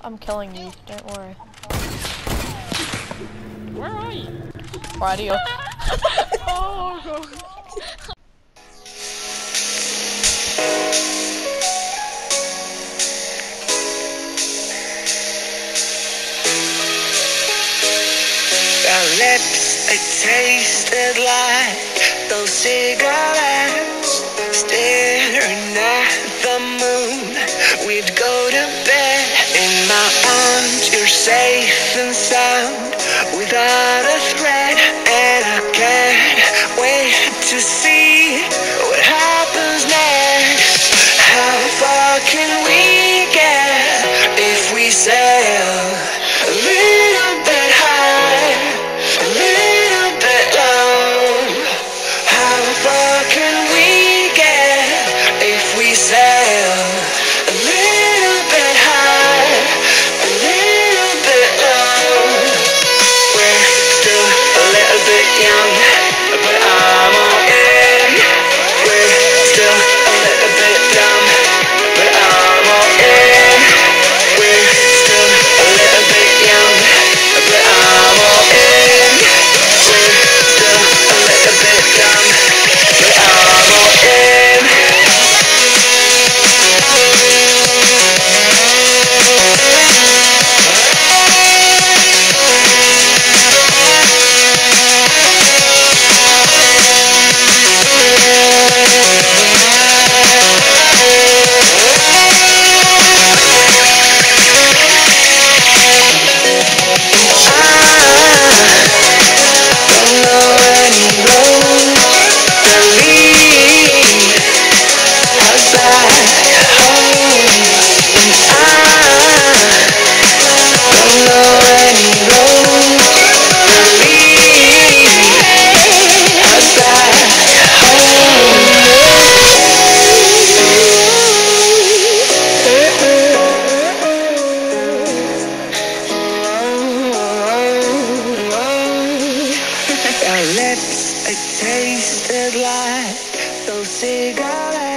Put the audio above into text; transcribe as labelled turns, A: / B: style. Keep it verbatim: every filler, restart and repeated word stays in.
A: I'm killing you, don't worry.
B: Where are you?
A: Radio.
B: Oh god.
C: Our lips, they tasted like those cigarettes. Staring at the moon, we'd go to bed. In my arms, you're safe and sound, without a threat. And I can't wait to see what happens next. How far can we get if we sail a little bit high, a little bit low? How far can we get if we sail a little bit high, a little bit low? We're still a little bit young, but I'm all in. We're still a little bit dumb, but I'm all in. We're still a little bit young, but I'm all in. We're still a little bit dumb, but I'm all in. Our lips, they tasted like those cigarettes.